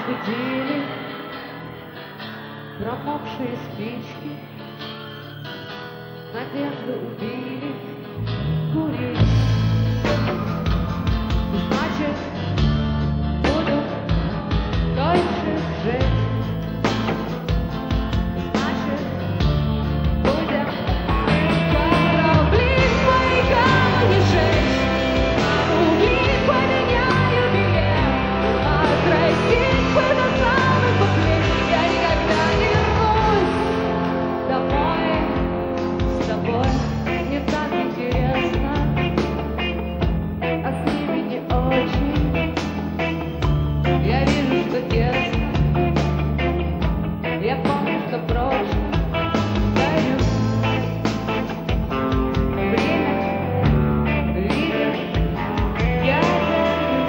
разбудили промокшие спички, надежду убили, курить. Значит, буду дольше жить. Значит, будем корабли свои камни жечь, угли поменяю билет, от России до самых последних. Я никогда не вернусь домой с тобой. Мне так интересно, а с ними не очень. Я вижу, что тесно. Я помню, что прошлое дарю. Время видит, я дарю.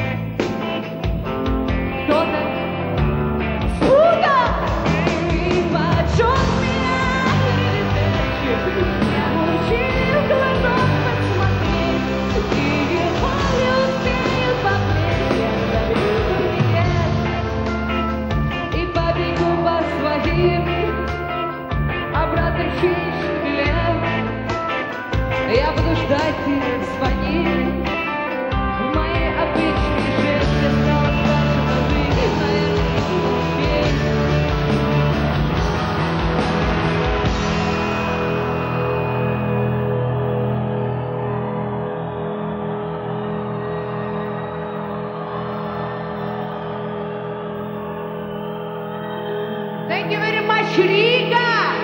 Кто-то спутал и почет меня передачу. Я учил глазом посмотреть, и его не успеют поплыть. Я заберу билет и побегу по своим обратным финишным билетам. Я буду ждать, ты звони. В моей обычной жизни стало старше, но жизнь, наверное, не успеет. Thank you very much, Рига!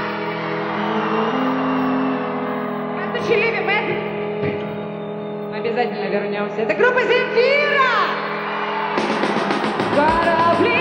Мы обязательно вернемся. Это группа Земфира! Корабли!